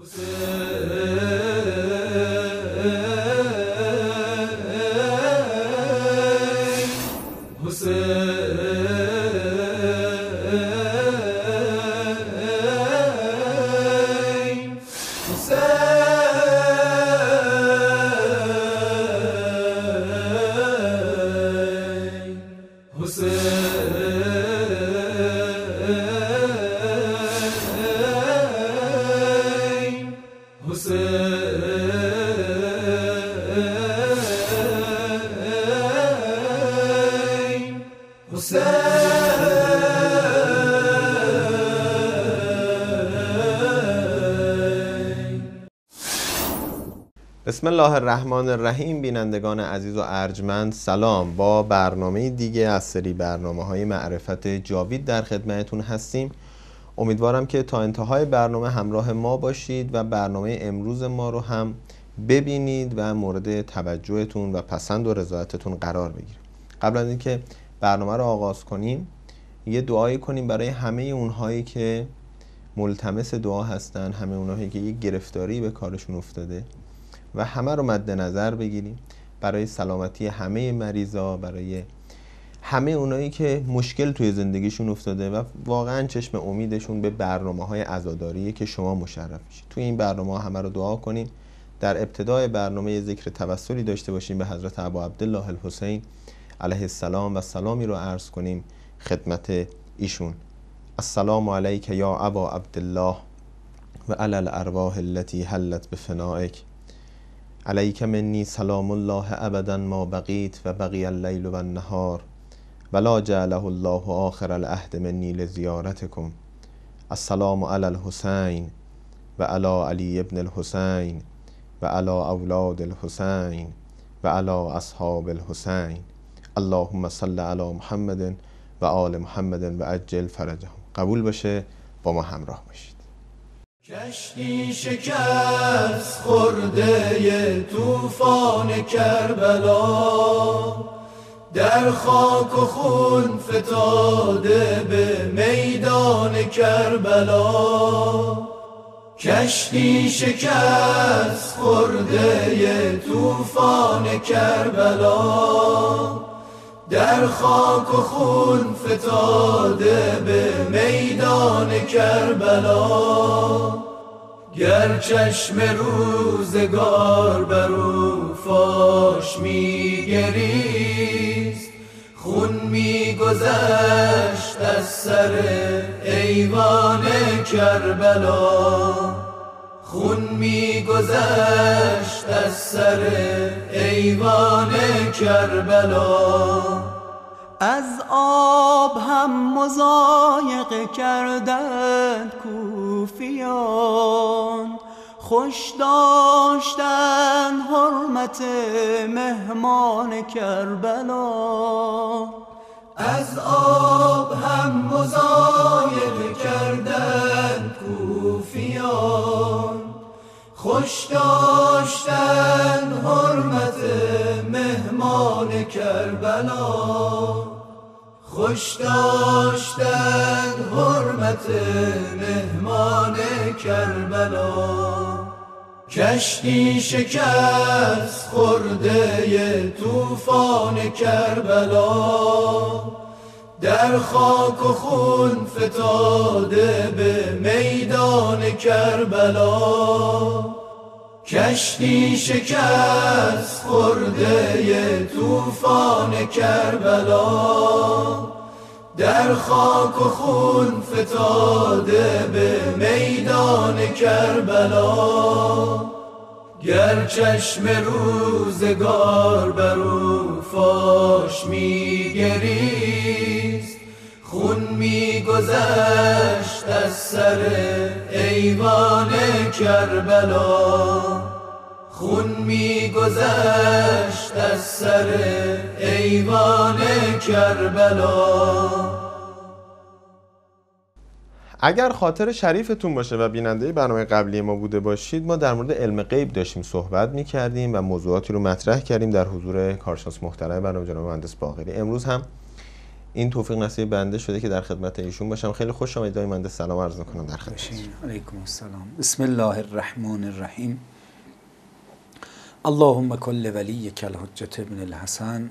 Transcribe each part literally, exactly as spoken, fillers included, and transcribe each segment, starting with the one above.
بسم الله الرحمن الرحیم. بینندگان عزیز و ارجمند سلام. با برنامه دیگه از سری برنامه های معرفت جاوید در خدمتتون هستیم. امیدوارم که تا انتهای برنامه همراه ما باشید و برنامه امروز ما رو هم ببینید و مورد توجهتون و پسند و رضایتتون قرار بگیره. قبل از اینکه برنامه رو آغاز کنیم یه دعایی کنیم برای همه اونهایی که ملتمس دعا هستن، همه اونهایی که یک گرفتاری به کارشون افتاده و همه رو مد نظر بگیریم برای سلامتی همه مریضا، برای همه اونایی که مشکل توی زندگیشون افتاده و واقعا چشم امیدشون به برنامه‌های عزاداریه که شما مشرف میشید. توی این برنامه همه رو دعا کنیم. در ابتدای برنامه ذکر توسلی داشته باشیم به حضرت ابا عبدالله الحسین علیه السلام و سلامی رو عرض کنیم خدمت ایشون. السلام علیک یا ابا عبدالله و علی الارواح التي حلت بفنائک. علیک منی سلام الله ابدا ما بقیت و بقی اللیل و النهار ولا جعله الله آخر العهد منی لزیارتکم. السلام علی الحسین و علی علی ابن الحسین و علی اولاد الحسین و علی اصحاب الحسین. اللهم صل علی محمد و آل محمد و عجل فرجهم. قبول باشه، با ما همراه باشید. کشتی شکست خورده طوفان کربلا، در خاک و خون فتاده به میدان کربلا. کشتی شکست خورده طوفان کربلا، در خاک و خون فتاده به میدان کربلا. گر چشم روزگار برو فاش میگریست، خون میگذشت از سر ایوان کربلا. خون میگذشت از سر ایوان کربلا. از آب هم مضایقه کردند کوفیان، خوش داشتن حرمت مهمان کربلا. از آب هم مضایقه کردند کوفیان، خوش داشتن حرمت مهمان کربلا. خوش داشتن حرمت مهمان کربلا. کشتی شکست خورده طوفان کربلا، در خاک و خون فتاده به میدان کربلا. کشتی شکست خورده طوفان کربلا، در خاک و خون فتاده به میدان کربلا. گر چشم روزگار برو فاش میگریست، خون میگذشت از سر ایوان کربلا. خون میگذشت از سر ایوان کربلا. اگر خاطر شریفتون باشه و بیننده برنامه قبلی ما بوده باشید، ما در مورد علم غیب داشتیم صحبت می‌کردیم و موضوعاتی رو مطرح کردیم در حضور کارشناس محترم برنامه جناب مهندس باقری. امروز هم این توفیق نصیب بنده شده که در خدمت ایشون باشم. خیلی خوش آمدید آقای مهندس، سلام عرض می‌کنم در خدمتتون. علیکم السلام. بسم الله الرحمن الرحیم. اللهم کل ولیک الحجة ابن الحسن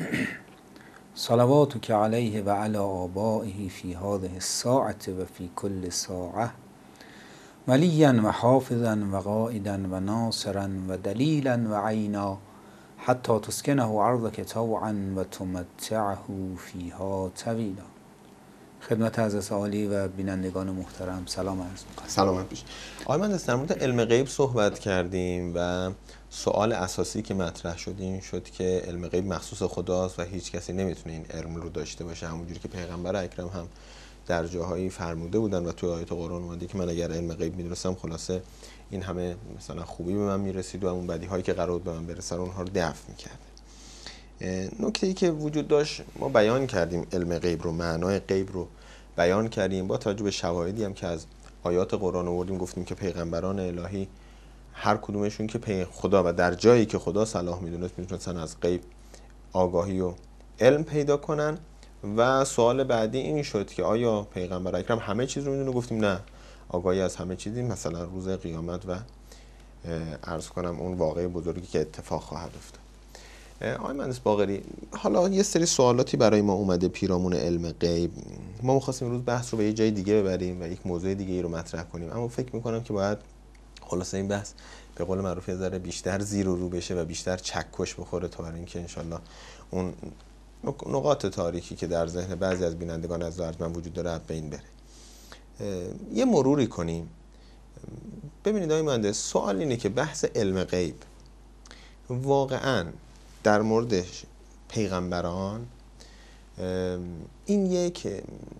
صلواتک علیه و علی آبائه فی هذه الساعة و فی کل ساعة ولیا و حافظا و قائدا و ناصرا و دلیلا و عینا حتی تسکنه ارضک طوعا و تمتعه فیها طویلا. خدمت حضرت عالی و بینندگان محترم سلام عرض می‌کنم. سلامت باشید. آقای مهندس، در مورد علم غیب صحبت کردیم و سوال اساسی که مطرح شد این شد که علم غیب مخصوص خداست و هیچ کسی نمیتونه این علم رو داشته باشه، همونجوری که پیغمبر اکرم هم در جاهایی فرموده بودن و توی آیات قرآن اومده که من اگر علم غیب میدونستم خلاصه این همه مثلا خوبی به من میرسید و اون بدی هایی که قرار بود به من برسه اونها رو دفع میکرد. نکته ای که وجود داشت ما بیان کردیم، علم غیب رو، معنای غیب رو بیان کردیم با توجه به شواهدی هم که از آیات قرآن آوردیم. گفتیم که پیغمبران الهی هر کدومشون که خدا و در جایی که خدا صلاح میدونست میتونستن از غیب آگاهی و علم پیدا کنن. و سوال بعدی این شد که آیا پیغمبر اکرم همه چیز رو میدونه؟ گفتیم نه، آگاهی از همه چیزی، مثلا روز قیامت و عرض کنم اون واقعه بزرگی که اتفاق خواهد افتاد. آقای مهندس باقری، حالا یه سری سوالاتی برای ما اومده پیرامون علم غیب. ما می‌خواستیم امروز بحث رو به یه جای دیگه ببریم و یک موضوع دیگه ای رو مطرح کنیم، اما فکر می‌کنم که باید خلاصه این بحث به قول معروف یه ذره بیشتر زیر و رو بشه و بیشتر چکش بخوره تا برای اینکه انشالله اون نقاط تاریکی که در ذهن بعضی از بینندگان از ارجمند وجود داره از بین بره. یه مروری کنیم. ببینید آقای مهندس، سوال اینه که بحث علم غیب واقعاً در مورد پیغمبران این یک،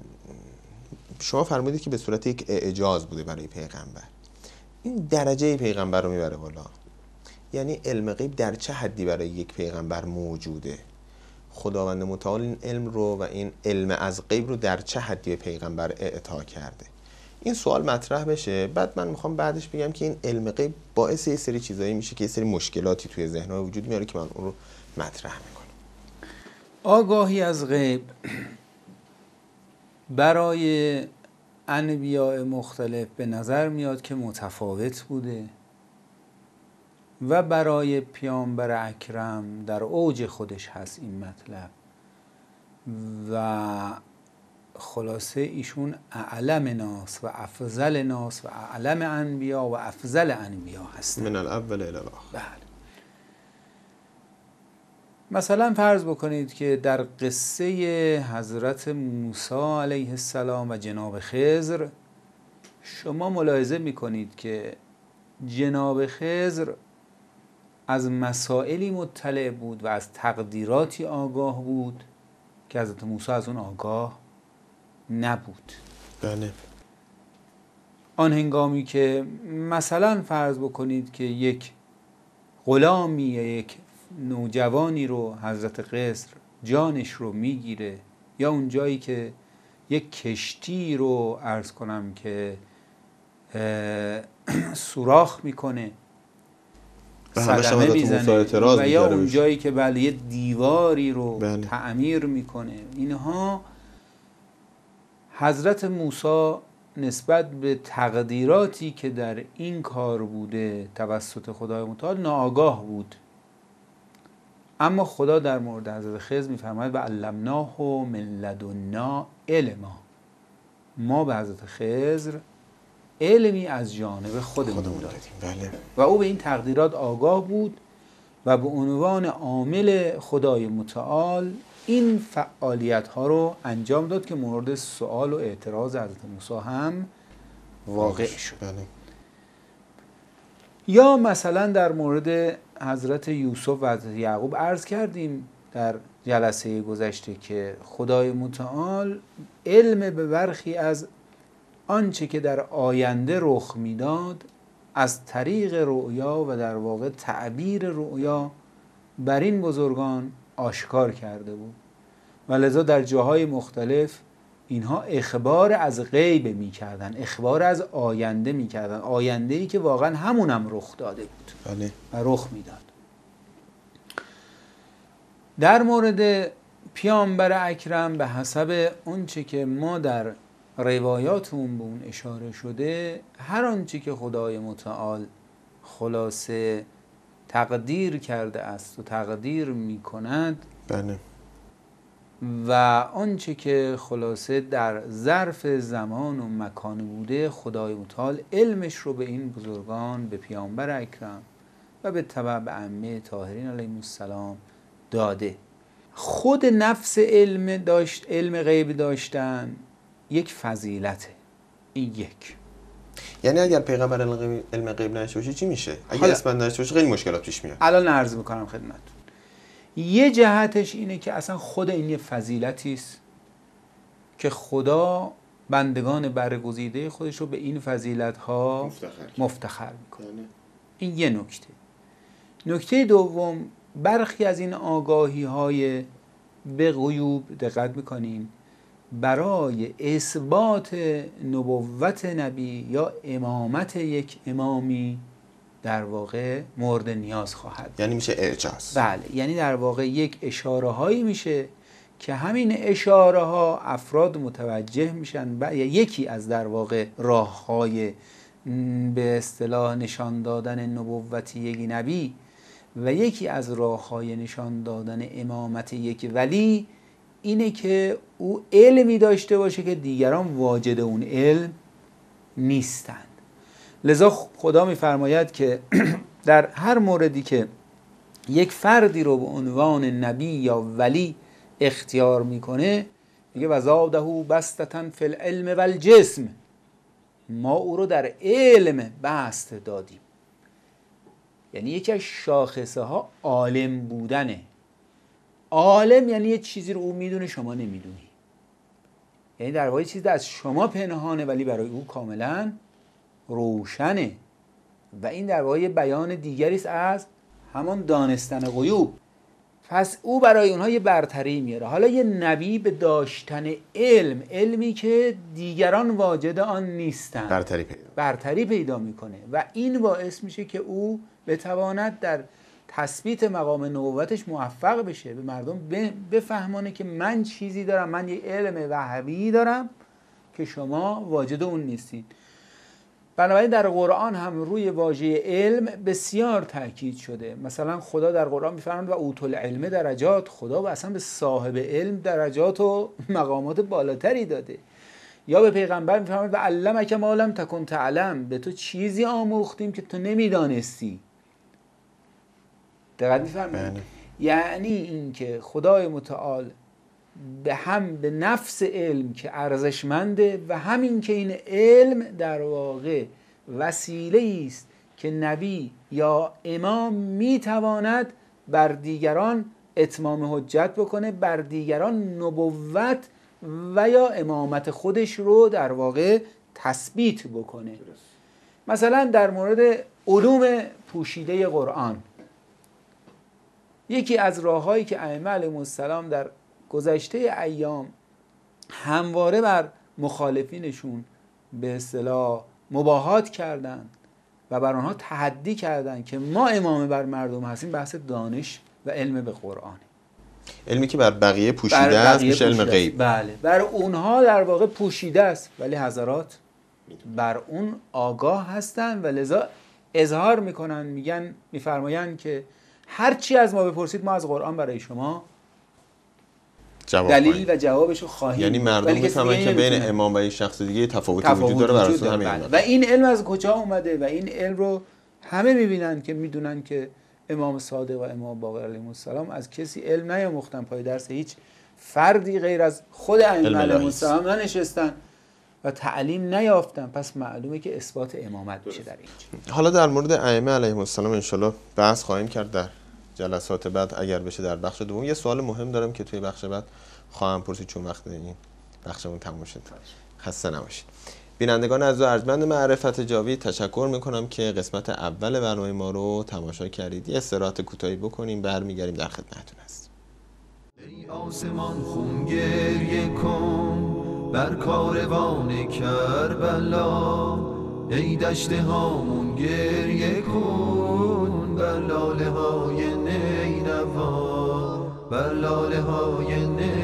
شما فرمودید که به صورت یک اعجاز بوده برای پیغمبر، این درجه پیغمبر رو میبره بالا. یعنی علم غیب در چه حدی برای یک پیغمبر موجوده؟ خداوند متعال این علم رو و این علم از غیب رو در چه حدی به پیغمبر اعطا کرده؟ این سوال مطرح بشه. بعد من میخوام بعدش بگم که این علم غیب باعث یه سری چیزایی میشه که یه سری مشکلاتی توی ذهن‌ها وجود میاره که من اون رو مطرح میکنم. آگاهی از غیب برای انبیاء مختلف به نظر میاد که متفاوت بوده و برای پیامبر اکرم در اوج خودش هست این مطلب و خلاصه ایشون اعلم ناس و افضل ناس و اعلم انبیا و افضل انبیا هست من الاول الی الاخر. بله. مثلا فرض بکنید که در قصه حضرت موسی علیه السلام و جناب خضر شما ملاحظه میکنید که جناب خضر از مسائلی مطلع بود و از تقدیراتی آگاه بود که حضرت موسی از اون آگاه نبود. بله. آن هنگامی که مثلا فرض بکنید که یک غلامی یا یک نوجوانی رو حضرت خضر جانش رو میگیره، یا اون جایی که یک کشتی رو عرض کنم که سوراخ میکنه، صدمه میزنه، و یا اون جایی که بله یه دیواری رو بله. تعمیر میکنه، اینها حضرت موسی نسبت به تقدیراتی که در این کار بوده توسط خدای متعال ناآگاه بود. اما خدا در مورد حضرت خضر میفرماید و علمناه من لدنا علما، ما به حضرت خضر علمی از جانب خودمون دادیم. بله. و او به این تقدیرات آگاه بود و به عنوان عامل خدای متعال این فعالیت ها رو انجام داد که مورد سوال و اعتراض حضرت موسی هم واقع شد. بله. یا مثلا در مورد حضرت یوسف و حضرت یعقوب عرض کردیم در جلسه گذشته که خدای متعال علم به برخی از آنچه که در آینده رخ میداد از طریق رؤیا و در واقع تعبیر رؤیا بر این بزرگان آشکار کرده بود و لذا در جاهای مختلف اینها اخبار از غیب میکردن، اخبار از آینده میکردن، آینده‌ای که واقعا همونم رخ داده بود. بله. و رخ میداد. در مورد پیامبر اکرم به حسب اونچه که ما در روایاتمون به اون اشاره شده، هر آنچه که خدای متعال خلاصه تقدیر کرده است و تقدیر می کند بله. و آنچه که خلاصه در ظرف زمان و مکان بوده، خدای متعال علمش رو به این بزرگان، به پیامبر اکرم و به تبع به ائمه طاهرین علیهم السلام داده. خود نفس علم داشت علم غیب داشتن یک فضیلته. این یک. یعنی اگر پیغمبر علم غیب نشه باشه چی میشه؟ اگر حالا اسمت نشه باشه خیلی مشکلات پیش میاد. الان عرض میکنم خدمتتون. یه جهتش اینه که اصلا خود این یه فضیلتی است که خدا بندگان برگزیده خودش رو به این فضیلت ها مفتخر, مفتخر میکنه. این یه نکته. نکته دوم، برخی از این آگاهی های به غیوب دقت میکنیم برای اثبات نبوت نبی یا امامت یک امامی در واقع مورد نیاز خواهد. یعنی میشه اعجاز. بله، یعنی در واقع یک اشاره هایی میشه که همین اشاره ها افراد متوجه میشن و یکی از در واقع راه های به اصطلاح نشان دادن نبوت یک نبی و یکی از راه های نشان دادن امامت یک ولی اینه که او علمی داشته باشه که دیگران واجد اون علم نیستند. لذا خدا میفرماید که در هر موردی که یک فردی رو به عنوان نبی یا ولی اختیار میکنه میگه وزاده بسطة فی العلم والجسم، ما او رو در علم بسط دادیم. یعنی یکی از شاخصه ها عالم بودنه. عالم یعنی یه چیزی رو او میدونه شما نمیدونی، یعنی در واقع چیزی از شما پنهانه ولی برای او کاملا روشنه و این در واقع بیان دیگری است از همان دانستن غیوب. پس او برای اونها یه برتری میاره. حالا یه نبی به داشتن علم، علمی که دیگران واجد آن نیستن، برتری پیدا برتری پیدا میکنه و این باعث میشه که او بتواند در تثبیت مقام نبوتش موفق بشه، به مردم بفهمانه که من چیزی دارم، من یه علم وهبی دارم که شما واجد اون نیستین. بنابراین در قرآن هم روی واژه علم بسیار تاکید شده. مثلا خدا در قرآن میفرماید و اوتوا العلم درجات، خدا اصلا به صاحب علم درجات و مقامات بالاتری داده. یا به پیغمبر میفرماید و علمک ما لم تکن تعلم، به تو چیزی آموختیم که تو نمیدانستی. دقت می‌فرمایید؟ یعنی این که خدای متعال به هم به نفس علم که ارزشمنده و همین که این علم در واقع وسیله است که نبی یا امام میتواند بر دیگران اتمام حجت بکنه، بر دیگران نبوت و یا امامت خودش رو در واقع تثبیت بکنه. مثلا در مورد علوم پوشیده قرآن، یکی از راه‌هایی که ائمه علیهم السلام در گذشته ایام همواره بر مخالفینشون به اصطلاح مباهات کردند و بر آنها تحدی کردند که ما امام بر مردم هستیم، بحث دانش و علم به قرآنه. علمی که بر بقیه پوشیده است میشه علم غیب. بله، بر اونها در واقع پوشیده است ولی حضرات بر اون آگاه هستند و لذا اظهار میکنن، میگن میفرمایند که هر چی از ما بپرسید ما از قرآن برای شما جواب دلیل خواهیم. و جوابش رو خواهیم. یعنی مردم میفهمن که بین امام و این شخص دیگه تفاوتی وجود داره بر اساس همین علم. و این علم از کجا اومده و این علم رو همه میبینن که میدونن که امام صادق و امام باقر علیهم السلام از کسی علم نیاموختن، پای درس هیچ فردی غیر از خود ائمه علیهم السلام ننشستن و تعلیم نیافتن. پس معلومه که اثبات امامت میشه در اینجا. حالا در مورد ائمه علیهم السلام ان شاءالله بحث خواهیم کرد در جلسات بعد اگر بشه در بخش دوم. یه سوال مهم دارم که توی بخش بعد خواهم پرسید چون وقت این بخشمون تموم شد. خسته نباشید. بینندگان عزیز و ارجمند معرفت جاوید، تشکر میکنم که قسمت اول برنامه ما رو تماشا کردید. یه استراحت کوتاهی بکنیم، برمیگردیم در خدمتتون هستیم. ای آسمان خون گریه کن بر کاروان کربلا، ای دشت هامون گریه کن بر لاله های نینوا، بر لاله های نینوا.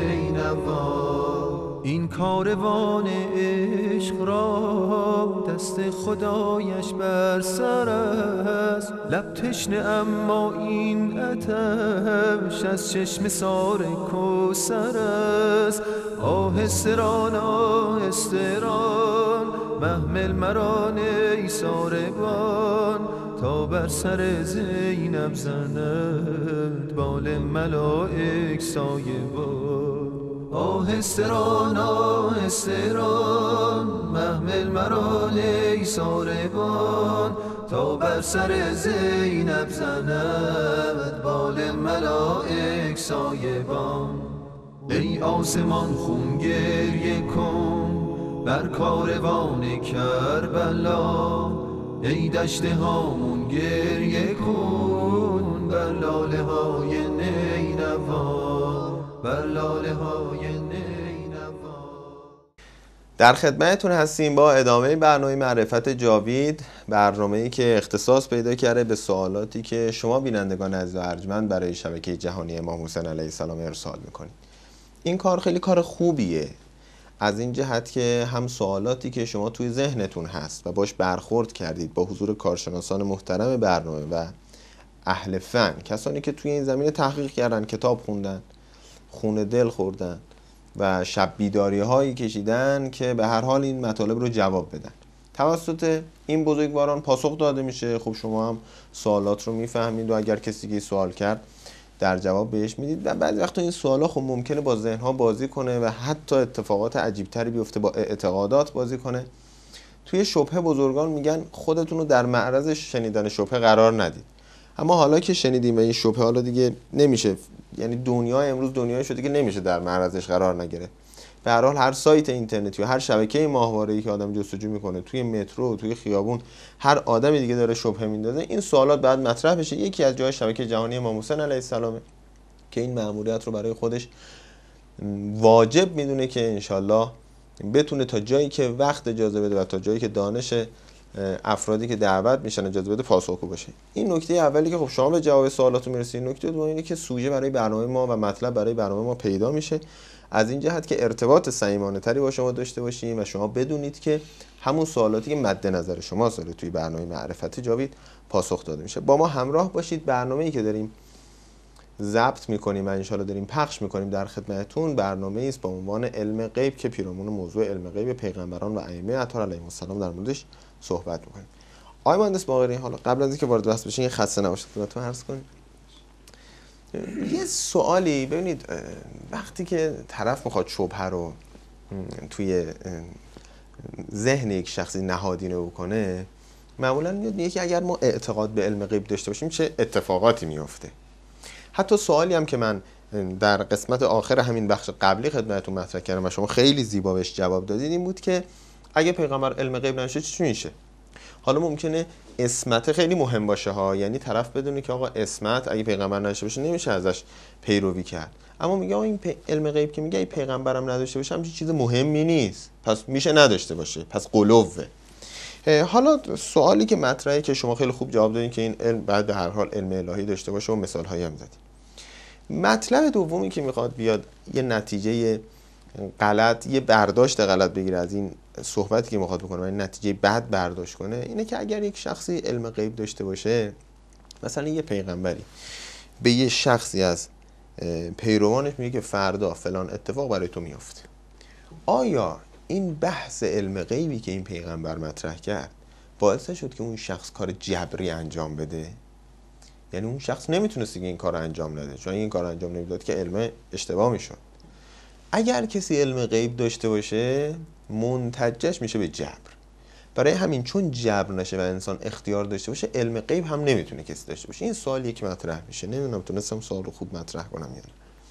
کاروان عشق را دست خدایش بر سر است. لب تشنه اما این آتش از چشم سار کوثر است. آهسته ران آهسته ران محمل مران ای ساربان، تا بر سر زینب زند بال ملائک سایبان. آهسته ران آهسته ران محمل مران ای ساربان، تا بر سر زینب زند بال ملائک سایبان. ای آسمان خون گریه کن بر کاروان کربلا، ای دشت هامون گریه کن بر لاله های نینوا، بر لاله های نینوا. در خدمتتون هستیم با ادامه برنامه معرفت جاوید، برنامه‌ای که اختصاص پیدا کرده به سوالاتی که شما بینندگان عزیز و ارجمند برای شبکه جهانی امام حسین علیه السلام ارسال میکنید. این کار خیلی کار خوبیه، از این جهت که هم سوالاتی که شما توی ذهنتون هست و باش برخورد کردید با حضور کارشناسان محترم برنامه و اهل فن، کسانی که توی این زمینه تحقیق کردن، کتاب خوندن، خون دل خوردن و شب بیداری هایی کشیدن که به هر حال این مطالب رو جواب بدن، توسط این بزرگواران پاسخ داده میشه. خب شما هم سوالات رو میفهمید و اگر کسی که سوال کرد در جواب بهش میدید و بعضی وقتا این سوالا خب ممکنه با ذهنها بازی کنه و حتی اتفاقات عجیبتری بیفته، با اعتقادات بازی کنه. توی شبهه بزرگان میگن خودتون رو در معرض شنیدن شبهه قرار ندید. اما حالا که شنیدیم و این شبهه حالا دیگه نمیشه، یعنی دنیا امروز دنیای شده که نمیشه در معرضش قرار نگیره. به هر حال هر سایت اینترنتی و هر شبکه ماهواره‌ای که آدم جستجو میکنه، توی مترو، توی خیابون، هر آدمی دیگه داره شبهه میندازه، این سوالات بعد مطرح بشه. یکی از جای شبکه جهانی امام حسین علیه السلام که این مأموریت رو برای خودش واجب میدونه که انشالله بتونه تا جایی که وقت اجازه بده و تا جایی که دانش افرادی که دعوت میشن اجازه بده پاسخگو باشه. این نکته اولی که خب شما به جواب سوالاتون میرسید. نکته دوم اینه که سوژه برای برنامه ما و مطلب برای برنامه ما پیدا میشه، از این جهت که ارتباط صمیمانه تری با شما داشته باشیم و شما بدونید که همون سوالاتی که مد نظر شما ساله توی برنامه معرفت جاوید پاسخ داده میشه. با ما همراه باشید. برنامه‌ای که داریم ضبط میکنیم و انشالله داریم پخش میکنیم در خدمتتون برنامه‌ای است با عنوان علم غیب که پیرامون موضوع علم غیب پیغمبران و ائمه اطهار علیهم السلام در موردش صحبت میکنیم. آقای مهندس باقری، حالا قبل از اینکه وارد بحث بشین یه خسته نباشید خدمتتون عرض کنیم. یه سوالی ببینید، وقتی که طرف میخواد شبهه رو توی ذهن یک شخصی نهادینه بکنه، معمولا میگه که اگر ما اعتقاد به علم غیب داشته باشیم چه اتفاقاتی میفته. حتی سوالی هم که من در قسمت آخر همین بخش قبلی خدمتتون مطرح کردم و شما خیلی زیبا بهش جواب دادید این بود که اگه پیغمبر علم غیب نشه چی میشه؟ حالا ممکنه اسمت خیلی مهم باشه ها، یعنی طرف بدونه که آقا اسمت اگه پیغمبر نشه باشه نمیشه ازش پیروی کرد، اما میگه آقا این علم غیب که میگه ای پیغمبرم نداشته باشه همچین چیز مهمی نیست، پس میشه نداشته باشه، پس قلوبه. حالا سوالی که مطرحه که شما خیلی خوب جواب دادین که این علم بعد به هر حال علم الهی داشته باشه و مثال هایی هم زدید. مطلب دومی که میخواد بیاد یه نتیجه غلط، یه برداشت غلط بگیره از این صحبتی که میخواد بکنه و این نتیجه بد برداشت کنه، اینه که اگر یک شخصی علم غیب داشته باشه، مثلا یه پیغمبری به یه شخصی از پیروانش میگه که فردا فلان اتفاق برای تو میفته، آیا این بحث علم غیبی که این پیغمبر مطرح کرد باعث شد که اون شخص کار جبری انجام بده؟ یعنی اون شخص نمیتونست که این کار انجام نده، چون این کار انجام نمیداد که علم اشتباه میشد. اگر کسی علم غیب داشته باشه منتجش میشه به جبر. برای همین چون جبر نشه و انسان اختیار داشته باشه، علم غیب هم نمیتونه کسی داشته باشه. این سوالیه که مطرح میشه. نمیدونم تونستم سوال رو خوب مطرح کنم یا نه.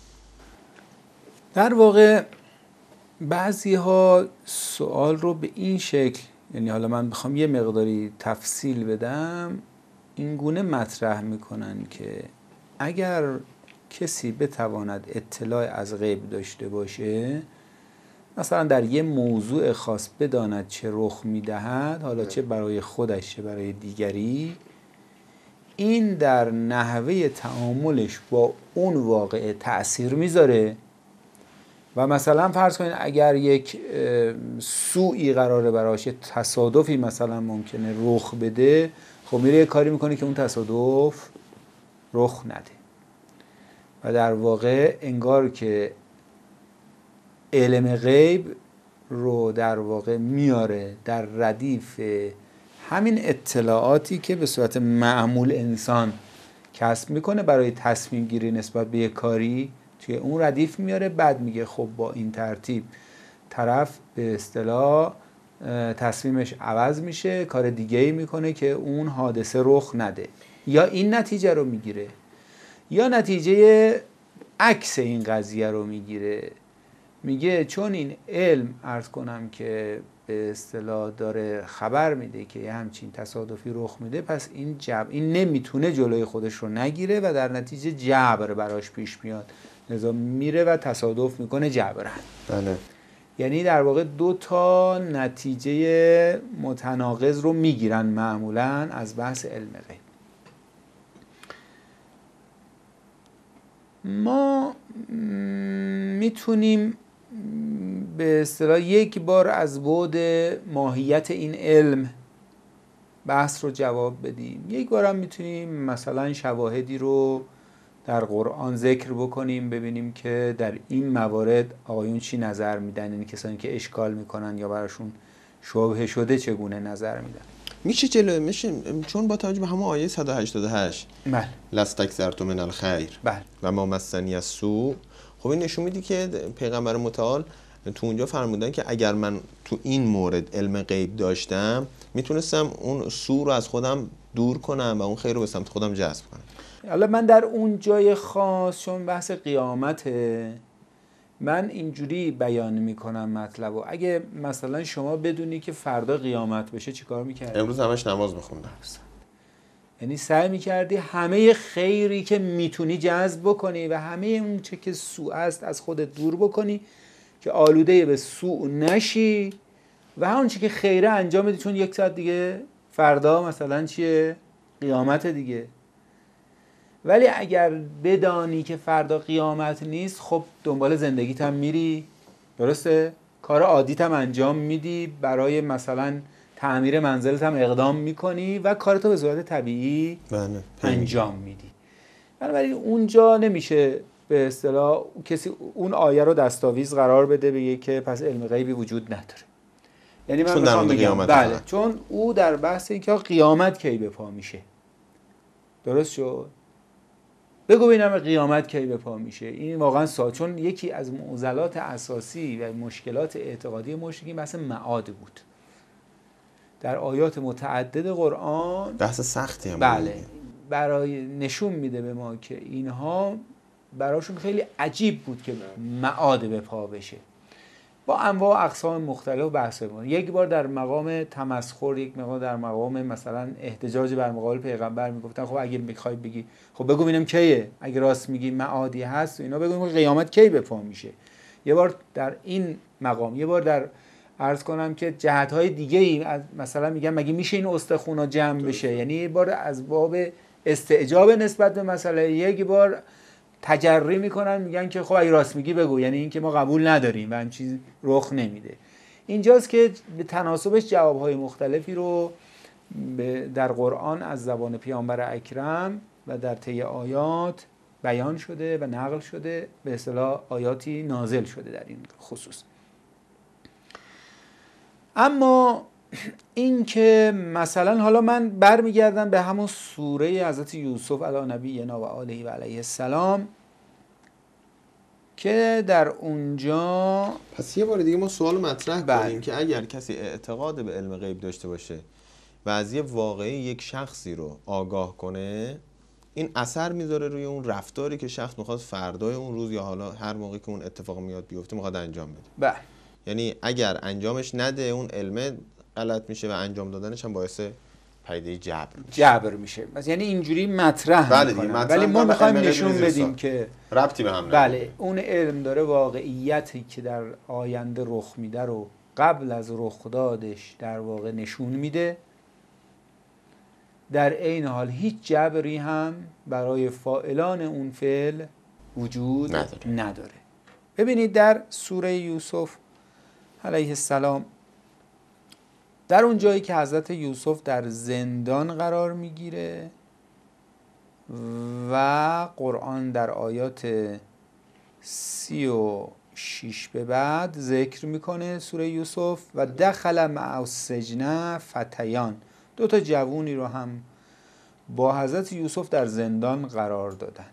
در واقع بعضی ها سوال رو به این شکل، یعنی حالا من بخوام یه مقداری تفصیل بدم، این گونه مطرح میکنن که اگر کسی بتواند اطلاع از غیب داشته باشه، مثلا در یه موضوع خاص بداند چه رخ میدهد، حالا چه برای خودش چه برای دیگری، این در نحوه تعاملش با اون واقعه تأثیر میذاره و مثلا فرض کنید اگر یک سوئی قراره براش، تصادفی مثلا ممکنه رخ بده، خب میره یه کاری میکنه که اون تصادف رخ نده و در واقع انگار که علم غیب رو در واقع میاره در ردیف همین اطلاعاتی که به صورت معمول انسان کسب میکنه برای تصمیم گیری نسبت به یک کاری، توی اون ردیف میاره. بعد میگه خب با این ترتیب طرف به اصطلاح تصمیمش عوض میشه، کار دیگه ای میکنه که اون حادثه رخ نده، یا این نتیجه رو میگیره یا نتیجه عکس این قضیه رو میگیره. میگه چون این علم عرض کنم که به اصطلاح داره خبر میده که یه همچین تصادفی رخ میده، پس این جبر، این نمیتونه جلوی خودش رو نگیره و در نتیجه جبر براش پیش میاد، لذا میره و تصادف میکنه جبرن. بله. یعنی در واقع دو تا نتیجه متناقض رو میگیرن معمولا از بحث علم غیب. ما میتونیم به اصطلاح یک بار از بعد ماهیت این علم بحث رو جواب بدیم، یک بار هم میتونیم مثلا شواهدی رو در قرآن ذکر بکنیم، ببینیم که در این موارد آقایون چی نظر میدن، این کسانی که اشکال میکنن یا براشون شبهه شده چگونه نظر میدن. میشه جلوه میشه چون با توجه به همون آیه صد و هشتاد و هشت بله لستکثرتم من الخیر بله و ما مسنی السوء، خب این نشون میده که پیغمبر متعال تو اونجا فرمودن که اگر من تو این مورد علم غیب داشتم میتونستم اون سوء رو از خودم دور کنم و اون خیر رو به سمت خودم جذب کنم. حالا من در اون جای خاص چون بحث قیامته من اینجوری بیان میکنم مطلب و اگه مثلا شما بدونی که فردا قیامت بشه چی کار میکردی؟ امروز همش نماز بخوندم. یعنی سعی میکردی همه خیری که میتونی جذب بکنی و همه اون چه که سوء است از خودت دور بکنی که آلوده به سوء نشی و همون چی که خیره انجام بدی، چون یک ساعت دیگه فردا مثلا چیه؟ قیامت دیگه. ولی اگر بدانی که فردا قیامت نیست، خب دنبال زندگیت هم میری، درسته؟ کار عادیت هم انجام میدی، برای مثلا تعمیر منزلت هم اقدام میکنی و کارتو به صورت طبیعی بله. انجام میدی. بنابراین اونجا نمیشه به اصطلاح کسی اون آیه رو دستاویز قرار بده بگه که پس علم غیبی وجود نداره. یعنی من چون در مورد قیامت بله فقط. چون او در بحث این که قیامت کی به پا میشه. درست شد؟ بگو ببینم قیامت کی به پا میشه. این واقعا سا چون یکی از معضلات اساسی و مشکلات اعتقادی مشرکین بحث معاد بود. در آیات متعدد قرآن بحث سختی هم بله برای نشون میده به ما که اینها براشون خیلی عجیب بود که معاد به پا بشه. با انواع و اقسام مختلف بحث بود. یک بار در مقام تمسخر، یک مقام در مقام مثلا احتجاج بر مقابل پیغمبر میگفتن خب اگه میخوای بگی خب بگو ببینم کیه، اگه راست میگی معادی هست و اینا بگو قیامت کی به پا میشه. یه بار در این مقام، یه بار در عرض کنم که جهت‌های دیگه ای مثلا میگم مگه میشه این استخونا جمع بشه، یعنی یه بار از باب استعجاب نسبت به مسئله، یک بار تجری میکنن میگن که خب اگه راست میگی بگو، یعنی این که ما قبول نداریم و همین چیز رخ نمیده. اینجاست که به تناسبش جوابهای مختلفی رو در قرآن از زبان پیامبر اکرم و در طی آیات بیان شده و نقل شده، به اصطلاح آیاتی نازل شده در این خصوص. اما این که مثلا حالا من برمیگردم به همون سوره حضرت یوسف علی نبینا و آله و علیه السلام که در اونجا پس یه بار دیگه ما سوال مطرح بله. کنیم که اگر کسی اعتقاد به علم غیب داشته باشه و از یه واقعی یک شخصی رو آگاه کنه، این اثر میذاره روی اون رفتاری که شخص میخواد فردای اون روز یا حالا هر موقعی که اون اتفاق میاد بیفته میخواد انجام بده. بله. یعنی اگر انجامش نده اون علم غلط میشه و انجام دادنش هم باعث پیدا جبر میشه. جبر میشه. مثلا یعنی اینجوری مطرح بله میکنن. مطرح ولی ما میخوایم نشون بدیم سال. که ربطی به هم نداره. بله اون علم داره واقعیتی که در آینده رخ میده رو قبل از رخ دادش در واقع نشون میده. در عین حال هیچ جبری هم برای فاعلان اون فعل وجود نداره. نداره. ببینید در سوره یوسف علیه السلام، در اون جایی که حضرت یوسف در زندان قرار میگیره و قرآن در آیات سی و شیش به بعد ذکر میکنه سوره یوسف و دخل مع السجن فتیان، دو تا جوونی رو هم با حضرت یوسف در زندان قرار دادن.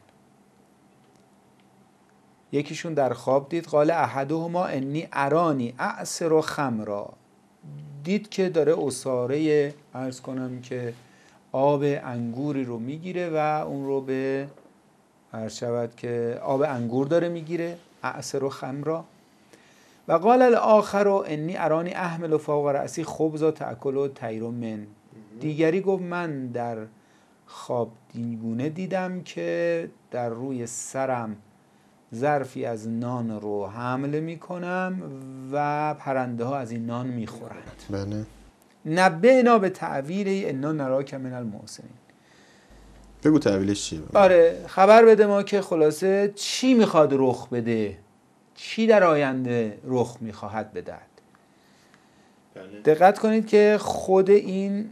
یکیشون در خواب دید قال احدهما انی ارانی اعصر خمرا، دید که داره عصاره عرض کنم که آب انگوری رو میگیره و اون رو به عرض شود که آب انگور داره میگیره، اعصر خمرا. و قال الاخر انی ارانی احمل فوق رأسی خبزا تأکل طیر من، دیگری گفت من در خواب دیگونه دیدم که در روی سرم ظرفی از نان رو حمل میکنم و پرنده ها از این نان میخورند. بله. نبئنا به تعبیر انا نراک من المحسنین. بگو تعبیرش چیه؟ آره، خبر بده ما که خلاصه چی میخواد رخ بده، چی در آینده رخ میخواهد بدهد. بله. دقت کنید که خود این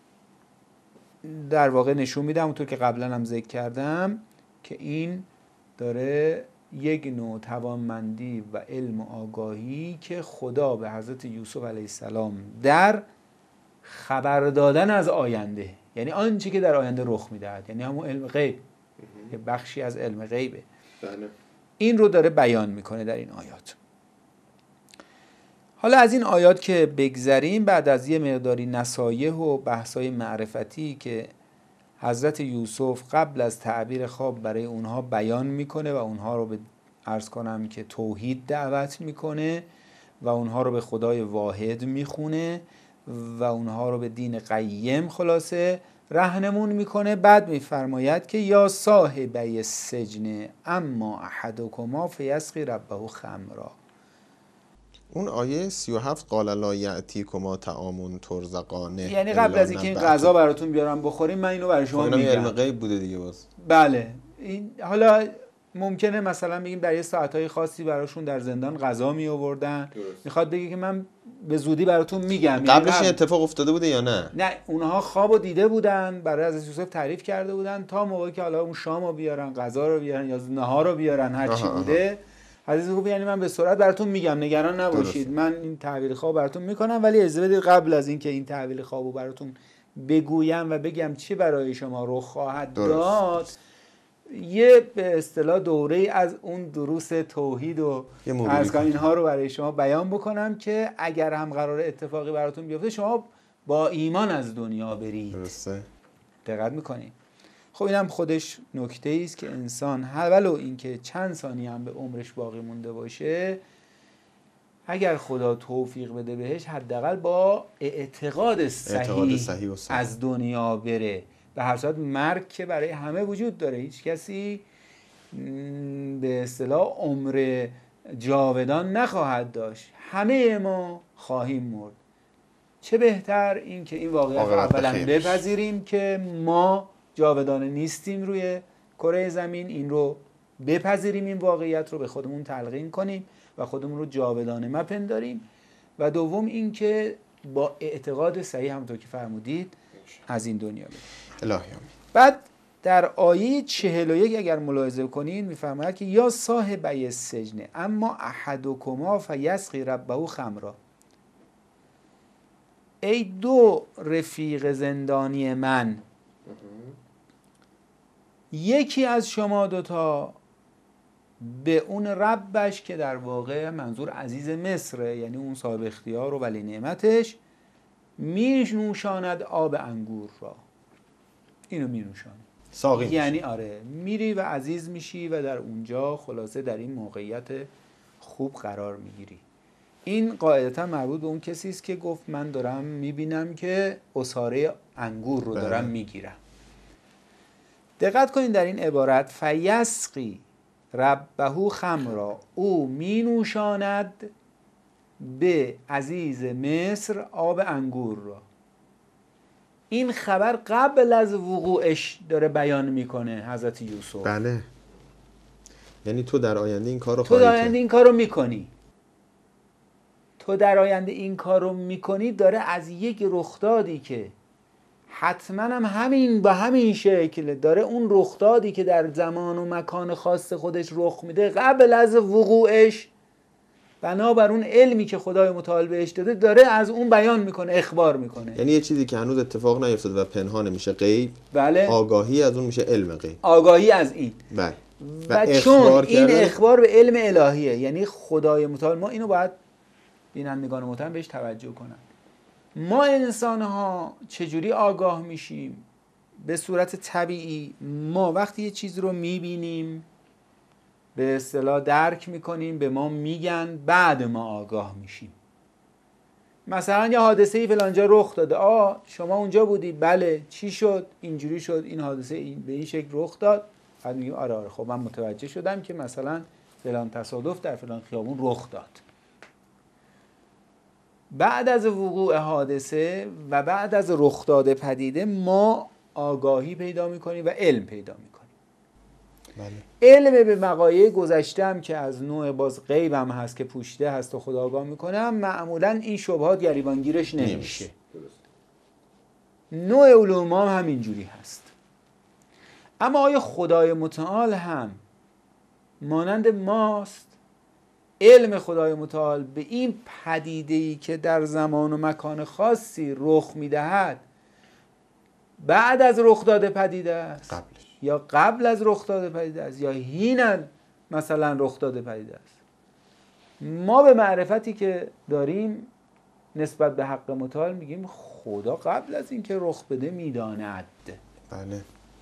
در واقع نشون میده، همونطور که قبلا هم ذکر کردم، که این داره یک نوع توانمندی و علم و آگاهی که خدا به حضرت یوسف علیه السلام در خبر دادن از آینده، یعنی آنچه که در آینده رخ میدهد، یعنی همون علم غیب، که بخشی از علم غیبه، بله. این رو داره بیان میکنه در این آیات. حالا از این آیات که بگذریم، بعد از یه مقداری نصایح و بحثای معرفتی که حضرت یوسف قبل از تعبیر خواب برای اونها بیان میکنه و اونها رو به عرض کنم که توحید دعوت میکنه و اونها رو به خدای واحد میخونه و اونها رو به دین قیم خلاصه رهنمون میکنه، بعد میفرماید که یا صاحبی السجن اما احدکما فیسقی ربه خمرا. اون آیه سی و هفت قال لا یأتیکما طعام ترزقانه، یعنی قبل از اینکه این غذا براتون بیارم بخوریم من اینو برای شما میگم. علم غیب بوده دیگه باز. بله. این حالا ممکنه مثلا بگیم در یه ساعتهای خاصی براشون در زندان غذا می آوردن، میخواد بگه که من به زودی براتون میگم. قبلش این اتفاق افتاده بوده یا نه؟ نه، اونها خوابو دیده بودن، برای حضرت یوسف تعریف کرده بودن تا موقعی که حالا اون شامو بیارن، غذا رو بیارن یا نهار رو بیارن، هر چی بوده. حضرت یوسف یعنی من به سرعت براتون میگم، نگران نباشید، درسته. من این تعبیر خواب براتون میکنم، ولی اجازه بدید قبل از اینکه این تعبیر خوابو براتون بگویم و بگم چی برای شما رخ خواهد داد، یه به اصطلاح دوره از اون دروس توحید و از اینها رو برای شما بیان بکنم که اگر هم قرار اتفاقی براتون بیفته شما با ایمان از دنیا برید. درسته. دقت میکنید. خب اینم خودش نکته است که انسان ولو اینکه چند ثانیه هم به عمرش باقی مونده باشه، اگر خدا توفیق بده بهش، حداقل با اعتقاد صحیح, اعتقاد صحیح و صحیح از دنیا بره. به هر صورت مرگ که برای همه وجود داره، هیچ کسی به اصطلاح عمر جاودان نخواهد داشت، همه ما خواهیم مرد. چه بهتر این که این واقعیت رو اولا بپذیریم که ما جاودانه نیستیم روی کره زمین، این رو بپذیریم، این واقعیت رو به خودمون تلقین کنیم و خودمون رو جاودانه مپنداریم، و دوم این که با اعتقاد صحیح همونطور که فرمودید از این دنیا بریم. الهی آمین. بعد در آیه چهل و یک اگر ملاحظه کنین میفرماید که یا صاحبی السجن اما احدکما فیسقی ربه خمرا، ای دو رفیق زندانی من، یکی از شما دوتا به اون ربش که در واقع منظور عزیز مصره، یعنی اون صاحب اختیار و ولی نعمتش، می نوشاند آب انگور را. اینو می نوشاند ساقی، یعنی آره میری و عزیز میشی و در اونجا خلاصه در این موقعیت خوب قرار میگیری. این قاعدتا مربوط به اون کسی است که گفت من دارم میبینم که عصاره انگور رو دارم میگیرم. دقت کنید در این عبارت فیسقی ربه خمرا، او می نوشاند به عزیز مصر آب انگور را. این خبر قبل از وقوعش داره بیان میکنه حضرت یوسف. بله. یعنی تو در آینده این کار رو تو خواهی در کرد. آینده این کار رو میکنی تو در آینده این کار رو میکنی داره از یک رخدادی که حتما هم همین با همین شکل داره، اون رخدادی که در زمان و مکان خاص خودش رخ میده قبل از وقوعش بنابر اون علمی که خدای متعال بهش داده داره از اون بیان میکنه، اخبار میکنه. یعنی یه چیزی که هنوز اتفاق نیفتاده و پنهان میشه غیب، بله. آگاهی از اون میشه علم غیب. آگاهی از این. بله. و, و چون این اخبار به علم الهیه، یعنی خدای متعال، ما اینو باید بینندگان محترم بهش توجه کنن. ما انسان ها چجوری آگاه میشیم؟ به صورت طبیعی ما وقتی یه چیز رو میبینیم به اصطلاح درک میکنیم، به ما میگن، بعد ما آگاه میشیم. مثلا یه حادثه‌ای فلانجا رخ داده، آه شما اونجا بودی؟ بله. چی شد؟ اینجوری شد، این حادثه این به این شکل رخ داد. بعد میگیم آره آره خب من متوجه شدم که مثلا فلان تصادف در فلان خیابون رخ داد. بعد از وقوع حادثه و بعد از رخ داده پدیده ما آگاهی پیدا میکنیم و علم پیدا میکنیم. بله. علم به وقایع گذشته هم که از نوع باز غیب هم هست که پوشیده هست و خدا آگاه میکنه، هم معمولا این شبهات گریبانگیرش نمیشه. نوع علوم هم همینجوری هست. اما آیا خدای متعال هم مانند ماست؟ علم خدای متعال به این پدیده‌ای که در زمان و مکان خاصی رخ میدهد بعد از رخ داده پدیده است قبلش، یا قبل از رخ داده پدیده است یا حینا مثلا رخ داده پدیده است؟ ما به معرفتی که داریم نسبت به حق متعال میگیم خدا قبل از اینکه رخ بده میداند. بله.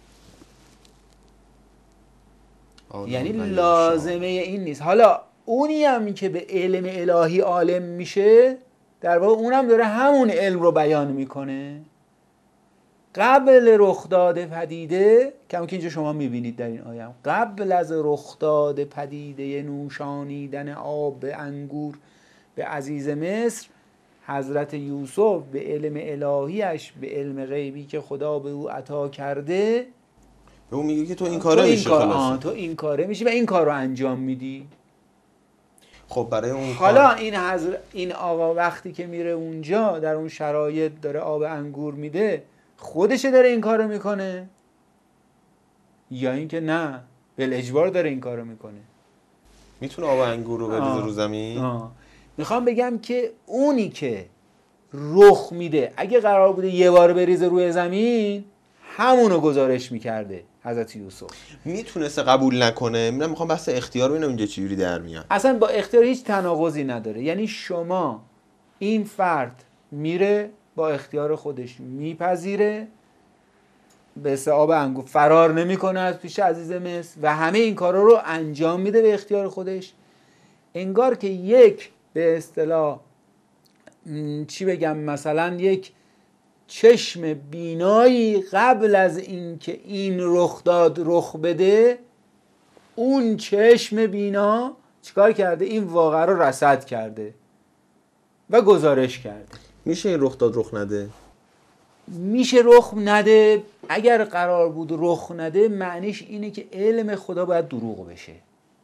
یعنی لازمه این نیست. حالا اونی هم که به علم الهی عالم میشه در واقع اونم داره همون علم رو بیان میکنه قبل رخ داده پدیده، کما که اینجا شما میبینید در این آیه، قبل از رخ داده پدیده نوشانیدن آب انگور به عزیز مصر، حضرت یوسف به علم الهیش، به علم غیبی که خدا به او عطا کرده، به اون میگه که تو این کاره میشی، خلاص تو این کاره میشی و این کار رو انجام میدی. خب برای اون حالا کار... این حضر... این آقا وقتی که میره اونجا در اون شرایط داره آب انگور میده، خودشه داره این کارو میکنه یا اینکه نه بالاجبار داره این کارو میکنه؟ میتونه آب انگور رو بریزه رو زمین؟ آه. میخوام بگم که اونی که رخ میده اگه قرار بوده یه بار بریزه روی زمین همونو گزارش میکرده حضرت یوسف. میتونسته قبول نکنه. من میخوام بحث اختیار ببینم اینجا چجوری در میاد. اصلا با اختیار هیچ تناقضی نداره. یعنی شما این فرد میره با اختیار خودش میپذیره، به آب انگور فرار نمیکنه از پیش عزیز مصر و همه این کارا رو انجام میده به اختیار خودش. انگار که یک به اصطلاح چی بگم، مثلا یک چشم بینایی قبل از این که این رخ داد رخ بده، اون چشم بینا چیکار کرده؟ این واقعه رو رصد کرده و گزارش کرده. میشه این رخ داد رخ نده؟ میشه رخ نده. اگر قرار بود رخ نده معنیش اینه که علم خدا باید دروغ بشه.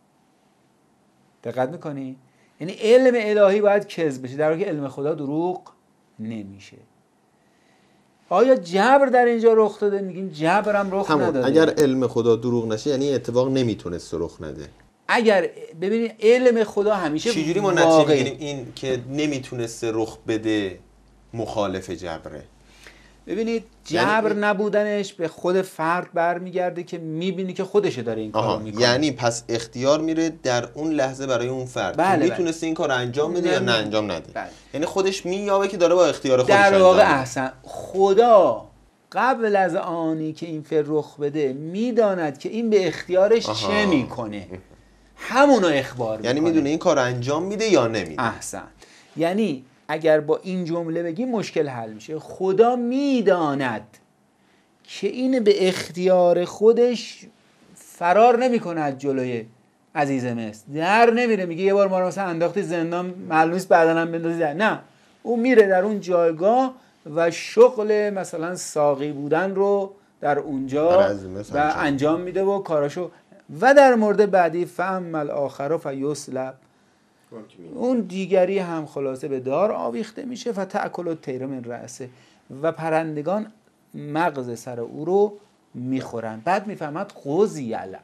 دقت میکنی؟ یعنی علم الهی باید کذب بشه، در حالی که علم خدا دروغ نمیشه. آیا جبر در اینجا رخ داده؟ میگیم جبر هم رخ نداده. اگر علم خدا دروغ نشه یعنی اتفاق نمیتونست رخ نده. اگر ببینید علم خدا همیشه چجوری ما نتیجه میگیریم این که نمیتونسته رخ بده مخالف جبره؟ ببینید جبر یعنی نبودنش به خود فرد برمیگرده که میبینی که خودشه داره این کارو میکنه. یعنی پس اختیار میره در اون لحظه برای اون فرد بله که میتونسته این کار انجام بده یا نه انجام نده. بله. یعنی خودش مییابه که داره با اختیار خودش در واقع انجام احسن خدا قبل از آنی که این فر رخ بده میداند که این به اختیارش آها. چه میکنه، همونو اخبار میکنه. یعنی میدونه این کار انجام میده یا نمیده. احسن. یعنی اگر با این جمله بگیم مشکل حل میشه. خدا میداند که این به اختیار خودش فرار نمیکنه از جلوی عزیز مصر، در نمیره میگه یه بار ما رو مثلا انداختی زندان معلوم نیست بعداً هم بندازی در. نه، اون میره در اون جایگاه و شغل مثلا ساقی بودن رو در اونجا و انجام میده و کاراشو و در مورد بعدی فاما الاخر فیسلب، اون دیگری هم خلاصه به دار آویخته میشه و تأکل الطیر من رأسه، و پرندگان مغز سر او رو میخورن. بعد میفهمد قضی الامر.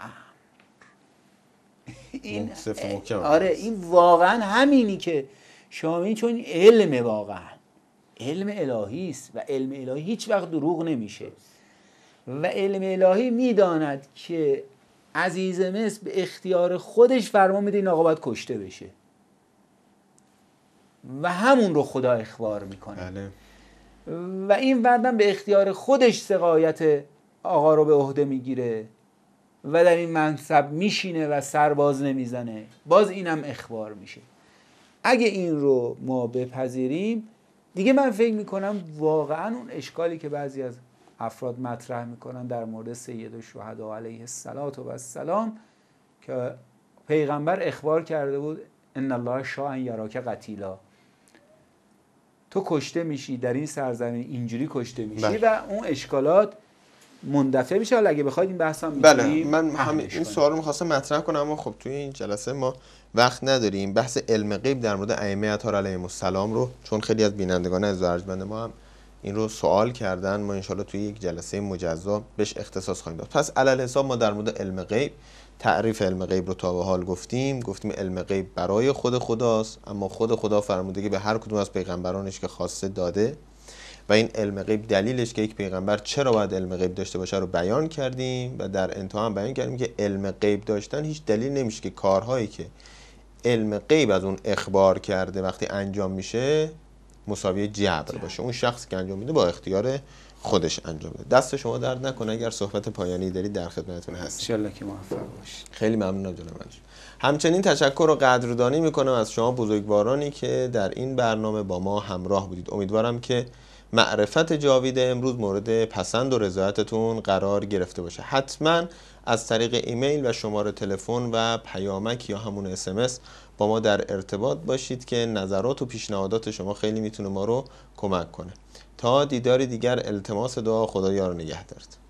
این آره این واقعا همینی که شامین، چون علم واقعا علم الهی است و علم الهی هیچ وقت دروغ نمیشه و علم الهی میداند که عزیز مصر به اختیار خودش فرمان میده این آقا باید کشته بشه و همون رو خدا اخبار میکنه. بله. و این وردم به اختیار خودش سقایت آقا رو به عهده میگیره و در این منصب میشینه و سرباز نمیزنه، باز اینم اخبار میشه. اگه این رو ما بپذیریم دیگه من فکر میکنم واقعا اون اشکالی که بعضی از افراد مطرح میکنن در مورد سید الشهدا علیه السلام که پیغمبر اخبار کرده بود ان الله شاء ان یراک قتیلا، تو کشته میشی در این سرزمین، اینجوری کشته میشی. بله. و اون اشکالات مندفع میشه. حالا اگه بخواید این بحث هم بله من همین این سوال رو می‌خواستم مطرح کنم، اما خب توی این جلسه ما وقت نداریم. بحث علم غیب در مورد ائمه اطهار علیهم السلام رو، چون خیلی از بینندگان عزیز و ارجمند ما هم این رو سوال کردن، ما انشالله توی یک جلسه مجزا بهش اختصاص خواهیم داد. پس علل حساب ما در مورد علم غیب، تعریف علم غیب رو تا به حال گفتیم. گفتیم علم غیب برای خود خداست، اما خود خدا فرمودگی به هر کدوم از پیغمبرانش که خواسته داده و این علم غیب دلیلش که یک پیغمبر چرا باید علم غیب داشته باشه رو بیان کردیم و در انتها هم بیان کردیم که علم غیب داشتن هیچ دلیل نمیشه که کارهایی که علم غیب از اون اخبار کرده وقتی انجام میشه مساوی جبر باشه. اون شخصی که انجام میده با اختیار خودش انجام میده. دست شما درد نکنه. اگر صحبت پایانی دارید در خدمتتون هستیم. ان شاءالله که موفق باشید. خیلی ممنونم جناب منجور. همچنین تشکر و قدردانی میکنم از شما بزرگوارانی که در این برنامه با ما همراه بودید. امیدوارم که معرفت جاوید امروز مورد پسند و رضایتتون قرار گرفته باشه. حتما از طریق ایمیل و شماره تلفن و پیامک یا همون اس ام اس با ما در ارتباط باشید که نظرات و پیشنهادات شما خیلی میتونه ما رو کمک کنه. تا دیدار دیگر التماس دعا، خدا یار و نگهدارت.